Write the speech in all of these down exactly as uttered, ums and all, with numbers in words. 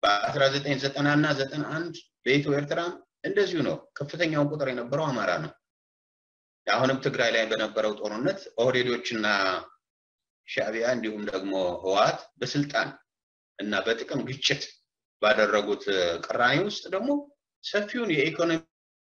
በ1990 እና ዘጠና አንድ በኢትዮ ኤርትራ እንደዚሁ ነው ከፍተኛው ቁጥር የነበረው አማራ ነው አሁንም ትግራይ ላይ በነበረው ጦርነት ኦህዴዶችና ሻዕቢያ እንዲሁም ደግሞ ህወሓት በስልጣን እና በጥቅም ግጭት ባደረጉት ቅራኔ ውስጥ ደግሞ ሰፊውን የኢኮኖሚ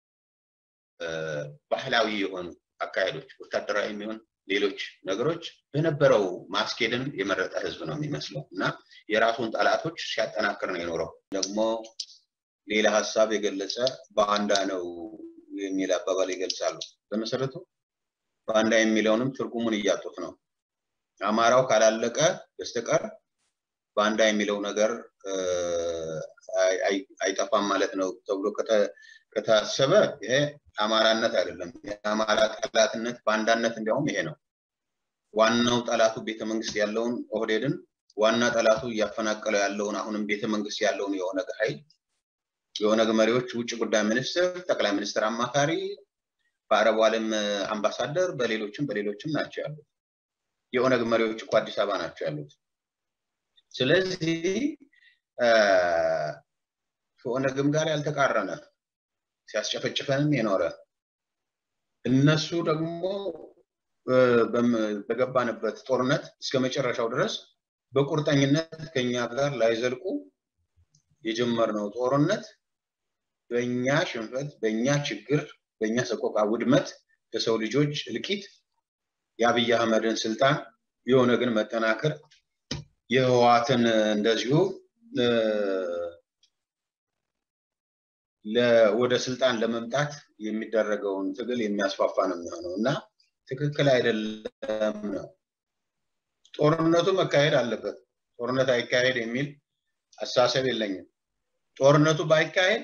ባህላዊ የሆኑ አካሄዶች ወታደራዊ የሚሆን ሌሎች ነገሮች በነበረው ማስኬድን የመረጠ ህዝብ ነው የሚመስለው እና የራሱን ጣላቶች ሲያጠናክር ነው የኖረው ደግሞ ሌላ ሐሳብ የገለጸ ባንዳ ነው የሚል አባባል ይገልጻሉ በመሰረቱ ባንዳ የሚለውንም ትርጉሙን እያጡት ነው አማራው ካላለቀ በስተቀር ባንዳ የሚለው ነገር አይጣፋም ማለት ነው ተብሎ ከታሰበ ይሄ አማራነት አይደለም የአማራ ጠላትነት ባንዳነት እንዲያውም ይሄ ነው ዋናው ጠላቱ ቤተ መንግስት ያለውን ኦህዴድን ዋና ጠላቱ ያፈናቀለ ያለውን አሁንም ቤተ መንግስት ያለውን የኦነግ ኃይል የኦነግ መሪዎች ውጭ ጉዳይ ሚኒስትር ጠቅላይ ሚኒስትር አማካሪ በአረብ ዓለም አምባሳደር በሌሎችም በሌሎችም ናቸው ያሉት የኦነግ መሪዎች እኮ አዲስ አበባ ናቸው ያሉት ስለዚህ ከኦነግም ጋር ያልተቃረነ ሲያስጨፈጭፈንም የኖረ እነሱ ደግሞ በገባንበት ጦርነት እስከመጨረሻው ድረስ በቁርጠኝነት ከኛ ጋር ላይዘልቁ የጀመርነው ጦርነት በእኛ ሽንፈት በእኛ ችግር በእኛ ሰቆቃ ውድመት በሰው ልጆች እልቂት የአብይ አህመድን ስልጣን የኦነግን መጠናከር የህወሓትን እንደዚሁ ለወደ ስልጣን ለመምጣት የሚደረገውን ትግል የሚያስፋፋ ነው የሚሆነውና ትክክል አይደለም ነው ጦርነቱ መካሄድ አለበት ጦርነት አይካሄድ የሚል አሳሰብ የለኝም ጦርነቱ ባይካሄድ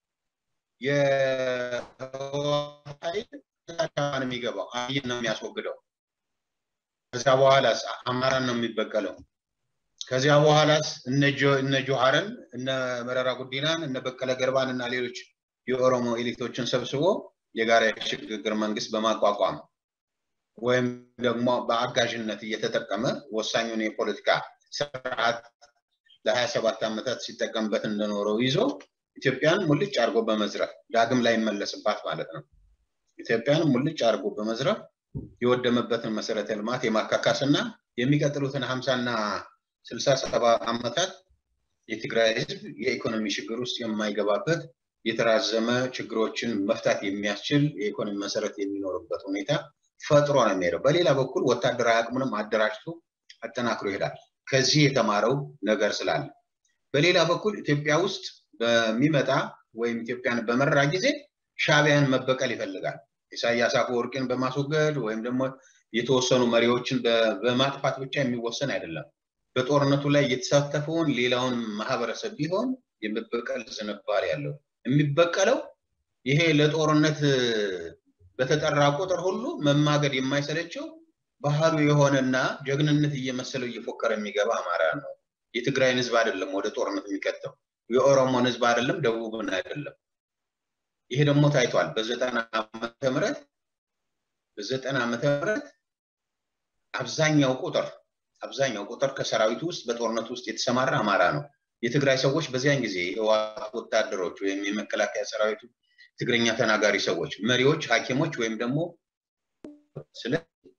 የኃይል ተካፋን የሚገባው አብይ ነው የሚያስወግደው ከዛ በኋላስ አማራን ነው የሚበቀለው ከዚያ በኋላስ እነ እነ ጆሃርን እነ መረራ ጉዲናን እነ በቀለ ገርባን እና ሌሎች የኦሮሞ ኤሊቶችን ሰብስቦ የጋራ ሽግግር መንግስት በማቋቋም ወይም ደግሞ በአጋዥነት እየተጠቀመ ወሳኙን የፖለቲካ ስርዓት ለ27 ዓመታት ሲጠቀምበት እንደኖረው ይዞ ኢትዮጵያን ሙልጭ አርጎ በመዝረፍ ዳግም ላይ መለስባት ማለት ነው ኢትዮጵያን ሙልጭ አርጎ በመዝረፍ የወደመበትን መሰረተ ልማት የማካካስና የሚቀጥሉትን ሃምሳ እና ስልሳ ሰባት ዓመታት የትግራይ ህዝብ የኢኮኖሚ ችግር ውስጥ የማይገባበት የተራዘመ ችግሮችን መፍታት የሚያስችል የኢኮኖሚ መሰረት የሚኖርበት ሁኔታ ፈጥሮ ነው የሚሄደው በሌላ በኩል ወታደራዊ አቅሙንም አደራጅቶ አጠናክሮ ይሄዳል ከዚህ የተማረው ነገር ስላለ በሌላ በኩል ኢትዮጵያ ውስጥ በሚመጣ ወይም ኢትዮጵያን በመራ ጊዜ ሻዕቢያን መበቀል ይፈልጋል ኢሳያስ አፈወርቂን በማስወገድ ወይም ደግሞ የተወሰኑ መሪዎችን በማጥፋት ብቻ የሚወሰን አይደለም በጦርነቱ ላይ የተሳተፈውን ሌላውን ማህበረሰብ ቢሆን የመበቀል ዝንባሌ ያለው የሚበቀለው ይሄ ለጦርነት በተጠራ ቁጥር ሁሉ መማገድ የማይሰለቸው ባህሉ የሆነና ጀግንነት እየመሰለው እየፎከረ የሚገባ አማራ ነው የትግራይ ህዝብ አይደለም ወደ ጦርነት የሚከተው የኦሮሞ ህዝብ አይደለም ደቡብን አይደለም ይሄ ደግሞ ታይቷል በዘጠና ዓመተ ምህረት በዘጠና ዓመተ ምህረት አብዛኛው ቁጥር አብዛኛው ቁጥር ከሰራዊቱ ውስጥ በጦርነቱ ውስጥ የተሰማራ አማራ ነው የትግራይ ሰዎች በዚያን ጊዜ የህወሓት ወታደሮች ወይም የመከላከያ ሰራዊቱ ትግርኛ ተናጋሪ ሰዎች መሪዎች ሐኪሞች ወይም ደግሞ ስለ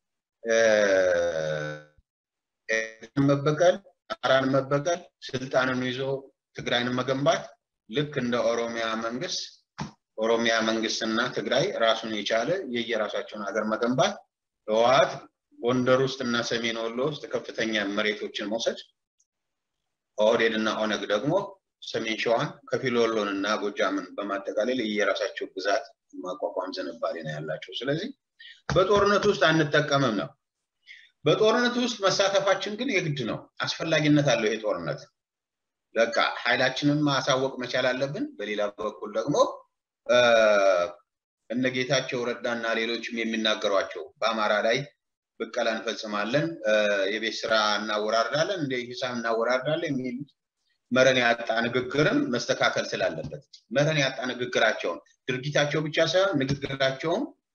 መበቀል አራን መበቀል ስልጣንን ይዞ ትግራይን መገንባት ልክ እንደ ኦሮሚያ መንግስት ኦሮሚያ መንግስትና ትግራይ ራሱን የቻለ የየራሳቸውን ሀገር መገንባት ህወሓት ጎንደር ውስጥና ሰሜን ወሎ ውስጥ ከፍተኛ መሬቶችን መውሰድ ኦህዴድና ኦነግ ደግሞ ሰሜን ሸዋን ከፊል ወሎንና ጎጃምን በማጠቃለል የየራሳቸው ግዛት ማቋቋም ዝንባሌ ነው ያላቸው ስለዚህ በጦርነቱ ውስጥ አንተጠቀምም ነው በጦርነቱ ውስጥ መሳተፋችን ግን የግድ ነው አስፈላጊነት አለው ይሄ ጦርነት ለካ ኃይላችንን ማሳወቅ መቻል አለብን በሌላ በኩል ደግሞ እነጌታቸው ረዳና ሌሎችም የሚናገሯቸው በአማራ ላይ በቀላ እንፈጽማለን የቤት ስራ እናወራርዳለን እንደ ሂሳብ እናወራርዳለን የሚል መረን ያጣ ንግግርን መስተካከል ስላለበት መረን ያጣ ንግግራቸው ድርጊታቸው ብቻ ሳይሆን ንግግራቸው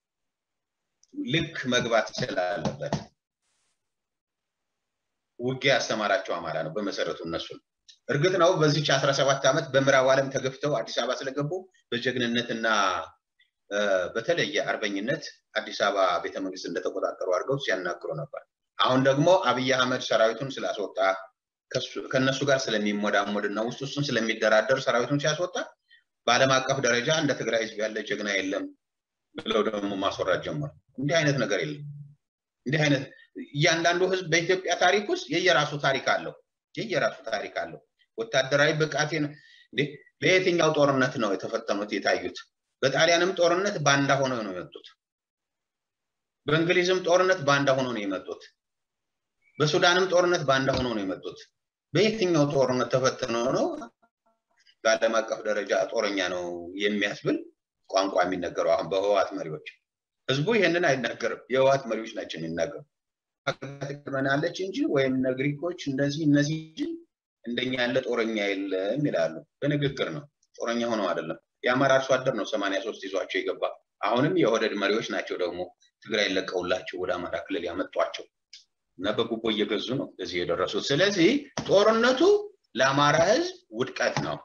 ልክ መግባት ስላለበት ውጊያ አስተማራቸው አማራ ነው በመሰረቱ እነሱ እርግጥ ነው በዚህ አስራ ሰባት አመት በምዕራብ ዓለም ተገፍተው አዲስ አበባ ስለገቡ በጀግንነትና በተለየ አርበኝነት አዲስ አበባ ቤተ መንግስት እንደተቆጣጠሩ አድርገው ሲያናግሩ ነበር አሁን ደግሞ አብይ አህመድ ሰራዊቱን ስላስወጣ ከነሱ ጋር ስለሚሞዳሞድና ውስጥ ውስጡን ስለሚደራደር ሰራዊቱን ሲያስወጣ በዓለም አቀፍ ደረጃ እንደ ትግራይ ህዝብ ያለ ጀግና የለም ብለው ደግሞ ማስወራት ጀመሩ እንዲህ አይነት ነገር የለም እንዲህ አይነት ያንዳንዱ ህዝብ በኢትዮጵያ ታሪክ ውስጥ የየራሱ ታሪክ አለው የየራሱ ታሪክ አለው ወታደራዊ ብቃቴን ለየትኛው ጦርነት ነው የተፈተኑት የታዩት በጣሊያንም ጦርነት ባንዳ ሆነው ነው የመጡት በእንግሊዝም ጦርነት ባንዳ ሆነው ነው የመጡት በሱዳንም ጦርነት ባንዳ ሆነው ነው የመጡት በየትኛው ጦርነት ተፈተነው ነው በዓለም አቀፍ ደረጃ ጦረኛ ነው የሚያስብል ቋንቋ የሚነገረው አሁን በህዋት መሪዎች ህዝቡ ይሄንን አይናገርም የህዋት መሪዎች ናቸው የሚናገሩ አቀጥመናለች እንጂ ወይም ነግሪኮች እንደዚህ እነዚህ እንደኛ ያለ ጦረኛ የለም ይላሉ በንግግር ነው ጦረኛ ሆነው አይደለም የአማራ አርሶ አደር ነው ሰማንያ ሶስት ይዟቸው ይገባ አሁንም የኦህዴድ መሪዎች ናቸው ደግሞ ትግራይ ለቀውላቸው ወደ አማራ ክልል ያመጣቸው እና በጉቦ እየገዙ ነው ለዚህ የደረሱት ስለዚህ ጦርነቱ ለአማራ ህዝብ ውድቀት ነው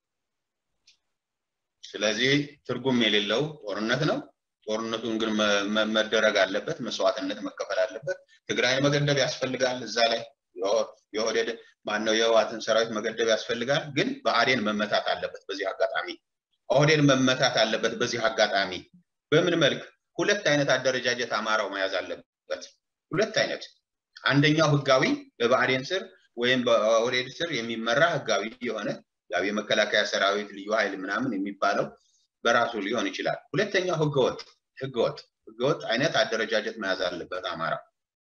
ስለዚህ ትርጉም የሌለው ጦርነት ነው ጦርነቱን ግን መደረግ አለበት መስዋዕትነት መከፈል አለበት ትግራይን መገደብ ያስፈልጋል እዛ ላይ የኦህዴድ ማነው የህዋትን ሰራዊት መገደብ ያስፈልጋል ግን በአዴን መመታት አለበት በዚህ አጋጣሚ ኦህዴድ መመታት አለበት በዚህ አጋጣሚ በምን መልክ ሁለት አይነት አደረጃጀት አማራው መያዝ አለበት ሁለት አይነት አንደኛው ህጋዊ በባዕዴን ስር ወይም በኦህዴድ ስር የሚመራ ህጋዊ የሆነ ያው የመከላከያ ሰራዊት ልዩ ኃይል ምናምን የሚባለው በራሱ ሊሆን ይችላል ሁለተኛው ህገወጥ ህገወጥ ህገወጥ አይነት አደረጃጀት መያዝ አለበት አማራ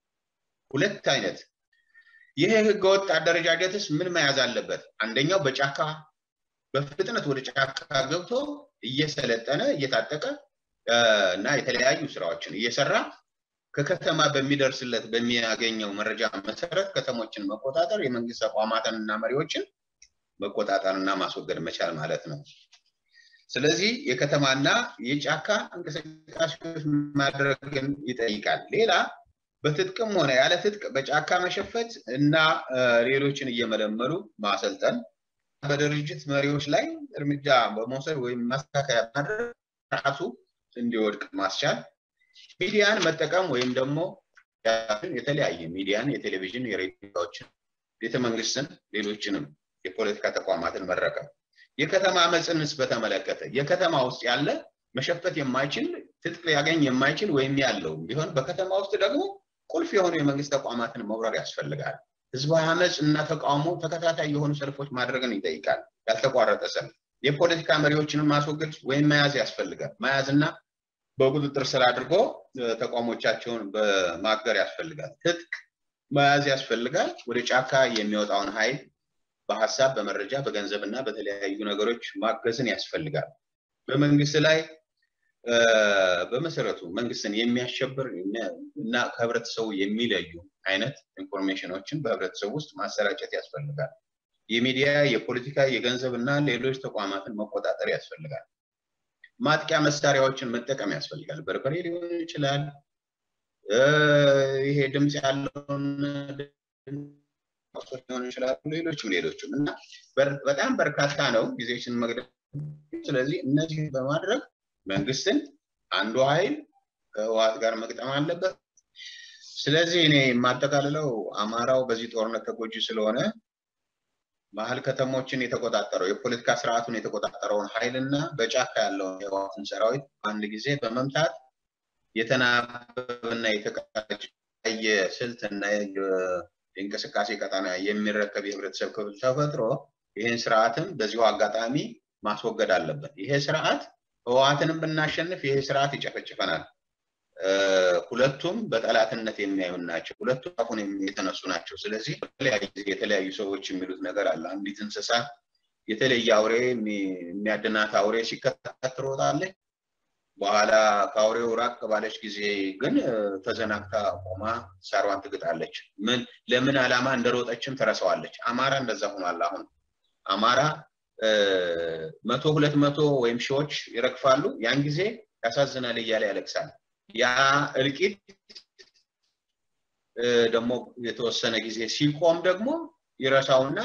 ሁለት አይነት ይሄ ህገወጥ አደረጃጀትስ ምን መያዝ አለበት አንደኛው በጫካ በፍጥነት ወደ ጫካ ገብቶ እየሰለጠነ እየታጠቀ እና የተለያዩ ስራዎችን እየሰራ ከከተማ በሚደርስለት በሚያገኘው መረጃ መሰረት ከተሞችን መቆጣጠር የመንግስት ተቋማትንና መሪዎችን መቆጣጠርና ማስወገድ መቻል ማለት ነው ስለዚህ የከተማና የጫካ እንቅስቃሴዎች ማድረግን ይጠይቃል ሌላ በትጥቅም ሆነ ያለ ትጥቅ በጫካ መሸፈት እና ሌሎችን እየመለመሉ ማሰልጠን በድርጅት መሪዎች ላይ እርምጃ በመውሰድ ወይም ማስተካከያ ማድረግ ራሱ እንዲወድቅ ማስቻል ሚዲያን መጠቀም ወይም ደግሞ የተለያየ ሚዲያን የቴሌቪዥን የሬዲዮዎችን ቤተመንግስትን ሌሎችንም የፖለቲካ ተቋማትን መረቀም የከተማ መጽንስ በተመለከተ የከተማ ውስጥ ያለ መሸፈት የማይችል ትጥቅ ያገኝ የማይችል ወይም ያለው ቢሆን በከተማ ውስጥ ደግሞ ቁልፍ የሆኑ የመንግስት ተቋማትን መውረር ያስፈልጋል ህዝባዊ አመጽ እና ተቃውሞ ተከታታይ የሆኑ ሰልፎች ማድረግን ይጠይቃል ያልተቋረጠ ሰልፍ የፖለቲካ መሪዎችን ማስወገድ ወይም መያዝ ያስፈልጋል መያዝና በቁጥጥር ስር አድርጎ ተቋሞቻቸውን በማገር ያስፈልጋል ትጥቅ መያዝ ያስፈልጋል ወደ ጫካ የሚወጣውን ኃይል በሐሳብ በመረጃ በገንዘብና በተለያዩ ነገሮች ማገዝን ያስፈልጋል በመንግስት ላይ በመሰረቱ መንግስትን የሚያሸብር እና ከህብረተሰቡ የሚለዩ አይነት ኢንፎርሜሽኖችን በህብረተሰቡ ውስጥ ማሰራጨት ያስፈልጋል የሚዲያ የፖለቲካ የገንዘብና ሌሎች ተቋማትን መቆጣጠር ያስፈልጋል ማጥቂያ መሳሪያዎችን መጠቀም ያስፈልጋል በርበሬ ሊሆን ይችላል ይሄ ድምጽ ያለውን አውቶች ሊሆን ይችላል ሌሎችም ሌሎችም እና በጣም በርካታ ነው ጊዜሽን መግደል ስለዚህ እነዚህ በማድረግ መንግስትን አንዱ ኃይል ከህወሓት ጋር መግጠም አለበት ስለዚህ እኔ ማጠቃለለው አማራው በዚህ ጦርነት ተጎጂ ስለሆነ ማህል ከተሞችን የተቆጣጠረው የፖለቲካ ስርዓቱን የተቆጣጠረውን ኃይልና በጫካ ያለው የህወሓትን ሰራዊት አንድ ጊዜ በመምታት የተናበበና የተቀናጀ ስልትና የእንቅስቃሴ ቀጣና የሚረከብ የህብረተሰብ ክፍል ተፈጥሮ ይሄን ስርዓትም በዚሁ አጋጣሚ ማስወገድ አለበት ይሄ ስርዓት ህወሓትንም ብናሸንፍ ይሄ ስርዓት ይጨፈጭፈናል ሁለቱም በጠላትነት የሚያዩን ናቸው ሁለቱም አሁን የተነሱ ናቸው ስለዚህ የተለያዩ ሰዎች የሚሉት ነገር አለ አንዲት እንስሳ የተለየ አውሬ የሚያድናት አውሬ ሲከታተሮታለች በኋላ ካውሬው ራቅ ባለች ጊዜ ግን ተዘናግታ ቆማ ሳሯን ትግጣለች ምን ለምን አላማ እንደሮጠችም ተረሳዋለች አማራ እንደዛ ሆኗል አሁን አማራ መቶ ሁለት መቶ ወይም ሺዎች ይረግፋሉ ያን ጊዜ ያሳዝናል ይያለ ያለቅሳል ያ እልቂት ደግሞ የተወሰነ ጊዜ ሲቆም ደግሞ ይረሳውና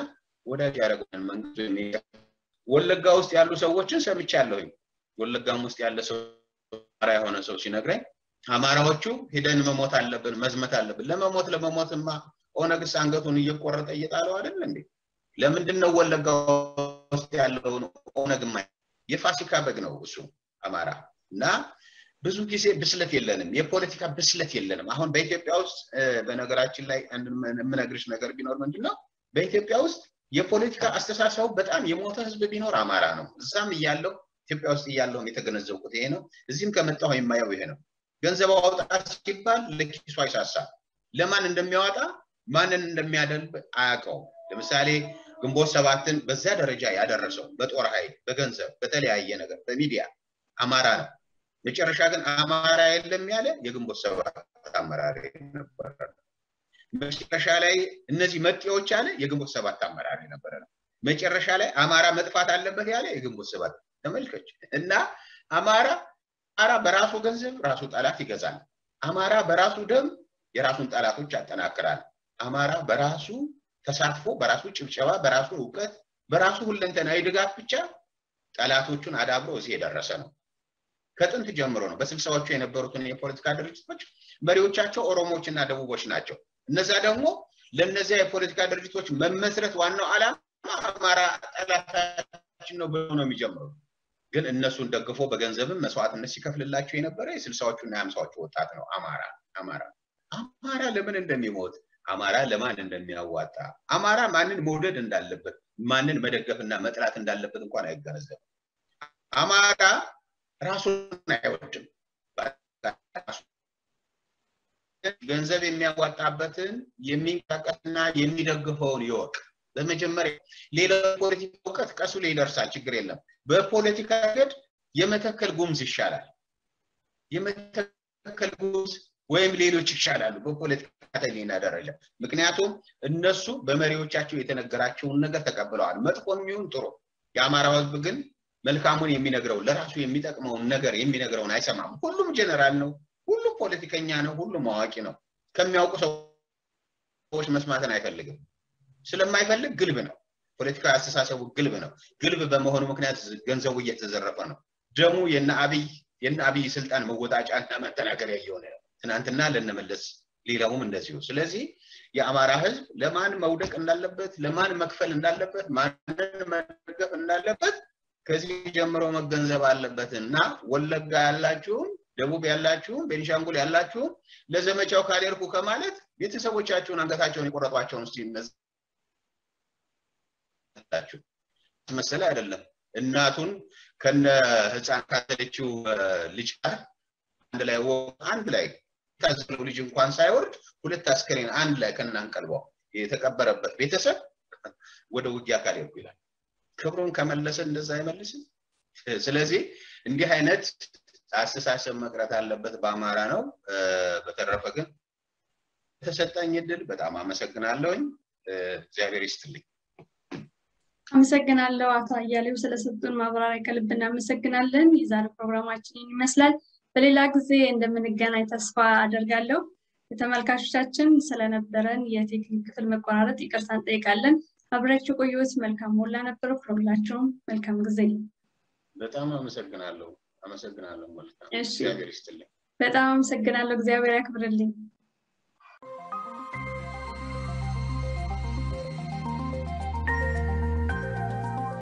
ወዳጅ ያደረጉን መንግስቱ ወለጋ ውስጥ ያሉ ሰዎችን ሰምቻለሁኝ ወለጋም ውስጥ ያለ ሰው አራ የሆነ ሰው ሲነግረኝ አማራዎቹ ሄደን መሞት አለብን መዝመት አለብን ለመሞት ለመሞትማ ኦነግስ አንገቱን እየቆረጠ እየጣለው አይደል እንዴ ለምንድነው ወለጋ ውስጥ ያለው ኦነግማ የፋሲካ በግ ነው እሱ አማራ እና ብዙ ጊዜ ብስለት የለንም የፖለቲካ ብስለት የለንም አሁን በኢትዮጵያ ውስጥ በነገራችን ላይ አንድ ምንነግርሽ ነገር ቢኖር ምንድነው በኢትዮጵያ ውስጥ የፖለቲካ አስተሳሰቡ በጣም የሞተ ህዝብ ቢኖር አማራ ነው እዛም ይያለው ኢትዮጵያ ውስጥ ይያለው የተገነዘብኩት ይሄ ነው እዚህም ከመጣው የማየው ይሄ ነው ገንዘብ አውጣ ሲባል ለኪሱ አይሳሳ ለማን እንደሚያወጣ ማንን እንደሚያደልብ አያውቀው ለምሳሌ ግንቦት ሰባትን በዛ ደረጃ ያደረሰው በጦር ኃይል በገንዘብ በተለያየ ነገር በሚዲያ አማራ ነው መጨረሻ ግን አማራ የለም ያለ የግንቦት ሰባት አመራር ነበር መጨረሻ ላይ እነዚህ መጤዎች አለ የግንቦት ሰባት አመራር ነበር መጨረሻ ላይ አማራ መጥፋት አለበት ያለ የግንቦት ሰባት ተመልከች እና አማራ አማራ በራሱ ገንዘብ ራሱ ጣላት ይገዛል አማራ በራሱ ደም የራሱን ጣላቶች ያጠናክራል አማራ በራሱ ተሳትፎ በራሱ ጭብጨባ በራሱ ዕውቀት በራሱ ሁለንተናዊ ድጋፍ ብቻ ጣላቶቹን አዳብሮ እዚህ የደረሰ ነው ከጥንት ጀምሮ ነው በስልሳዎቹ የነበሩትን የፖለቲካ ድርጅቶች መሪዎቻቸው ኦሮሞዎችና ደቡቦች ናቸው እነዛ ደግሞ ለነዚያ የፖለቲካ ድርጅቶች መመስረት ዋናው ዓላማ አማራ ጣላታችን ነው ብለው ነው የሚጀምሩት ግን እነሱን ደግፎ በገንዘብም መስዋዕትነት ሲከፍልላቸው የነበረ የስልሳዎቹና የሃምሳዎቹ ወጣት ነው አማራ አማራ አማራ ለምን እንደሚሞት አማራ ለማን እንደሚያዋጣ አማራ ማንን መውደድ እንዳለበት ማንን መደገፍና መጥላት እንዳለበት እንኳን አይገነዘብም አማራ ራሱን አይወድም ገንዘብ የሚያዋጣበትን የሚንቀሳቀስና የሚደግፈውን ይወቅ በመጀመሪያ ሌላ ፖለቲካ ዕውቀት ቀሱ ላይ ይደርሳል ችግር የለም በፖለቲካ ገድ የመተከል ጉምዝ ይሻላል የመተከል ጉምዝ ወይም ሌሎች ይሻላሉ በፖለቲካ ተለይና ደረጃ ምክንያቱም እነሱ በመሪዎቻቸው የተነገራቸውን ነገር ተቀበለዋል መጥፎም ይሁን ጥሩ የአማራው ህዝብ ግን መልካሙን የሚነግረው ለራሱ የሚጠቅመው ነገር የሚነግረውን አይሰማም ሁሉም ጀነራል ነው ሁሉም ፖለቲከኛ ነው ሁሉም ማዋቂ ነው ከሚያውቁ ሰዎች መስማትን አይፈልግም ስለማይፈልግ ግልብ ነው ፖለቲካ አስተሳሰቡ ግልብ ነው ግልብ በመሆኑ ምክንያት ገንዘቡ እየተዘረፈ ነው ደሙ የነ አብይ የነ አብይ ስልጣን መወጣጫና መተናገሪያ ይሆነ ትናንትና ለነመለስ ሌላውም እንደዚሁ ስለዚህ የአማራ ህዝብ ለማን መውደቅ እንዳለበት ለማን መክፈል እንዳለበት ማንን መደገፍ እንዳለበት ከዚህ ጀምሮ መገንዘብ አለበትና ወለጋ ያላችሁ ደቡብ ያላችሁ ቤኒሻንጉል ያላችሁ ለዘመቻው ካሌርኩ ከማለት ቤተሰቦቻችሁን አንገታቸውን ይቆረጧቸው እስቲ እነዛችሁ መሰለ አይደለም እናቱን ከነ ህፃን ካተለችው ልጅ አንድ ላይ አንድ ላይ ታዝለው ልጅ እንኳን ሳይወርድ ሁለት አስከሬን አንድ ላይ ከናንቀልባው የተቀበረበት ቤተሰብ ወደ ውጊያ ካሌርኩ ይላል ክብሩን ከመለሰ እንደዛ አይመልስም ስለዚህ እንዲህ አይነት አስተሳሰብ መቅረት አለበት በአማራ ነው በተረፈ ግን ተሰጣኝ እድል በጣም አመሰግናለሁኝ እግዚአብሔር ይስጥልኝ አመሰግናለሁ አቶ አያሌው ስለሰጡን ማብራሪያ ከልብ እናመሰግናለን የዛሬው ፕሮግራማችን ይመስላል በሌላ ጊዜ እንደምንገናኝ ተስፋ አደርጋለሁ የተመልካቾቻችን ስለነበረን የቴክኒክ ክፍል መቆራረጥ ይቅርታ እንጠይቃለን አብራችሁ ቆዩት መልካም ሞላ ነበር ሁላችሁም መልካም ጊዜ በጣም አመሰግናለሁ አመሰግናለሁ መልካም እግዚአብሔር ይስጥልኝ በጣም አመሰግናለሁ እግዚአብሔር ያክብርልኝ